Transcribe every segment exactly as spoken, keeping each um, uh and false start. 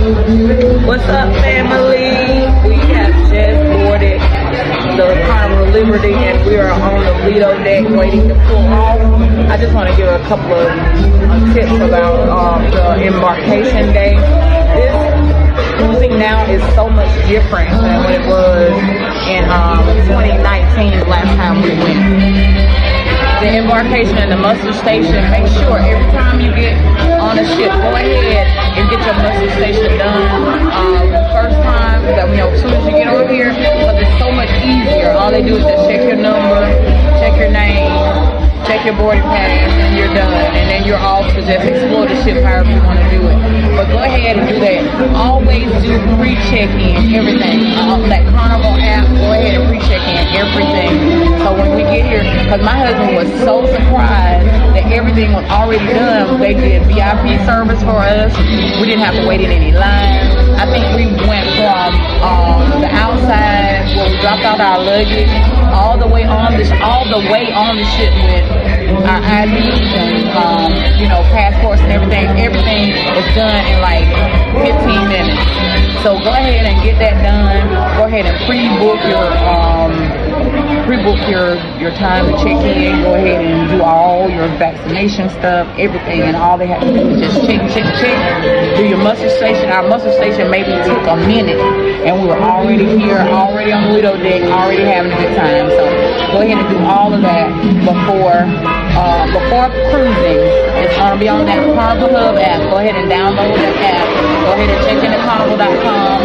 What's up, family? We have just boarded the Carnival Liberty and we are on the Lido deck waiting to pull off. I just want to give a couple of uh, tips about um, the embarkation day. This cruising now is so much different than what it was in um, twenty nineteen, the last time we went. The embarkation and the muster station, make sure every time you get on a ship, go ahead and get your muster station done um, the first time, that you know, as soon as you get over here, because it's so much easier. All they do is just check your number, check your name, check your boarding pass, and you're done. And then you're off to just explore the ship however you want to do it. But go ahead and do that. Always do pre-check-in, everything. Uh, that Carnival app, go ahead and pre-check-in everything. So when we get here, because my husband was so surprised that everything was already done. They did V I P service for us. We didn't have to wait in any lines. I think we went from um, the outside where we dropped out our luggage all the way on the all the way on the ship with our I Ds and um, you know, passports and everything. Everything was done in like fifteen minutes. So go ahead and get that done. Go ahead and pre-book your um, pre-book your your time to check in. Go ahead and do all your vaccination stuff, everything, and all they have to do is just check, check, check. Do your muster station. Our muster station maybe took a minute, and we were already here, already on the Lido deck, already having a good time. So go ahead and do all of that before uh, before cruising. It's gonna be on that Carnival Hub app. Go ahead and download that app. Go ahead and check into carnival dot com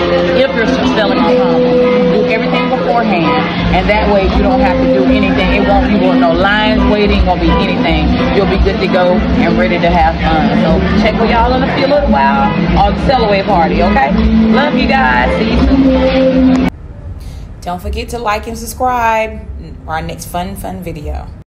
if you're selling on Carnival. Do everything beforehand, and that way you don't have to do anything. It won't be no lines waiting, won't be anything. You'll be good to go and ready to have fun. So check with y'all in a few little while on the sail away party, okay? Love you guys. See you soon. Don't forget to like and subscribe for our next fun, fun video.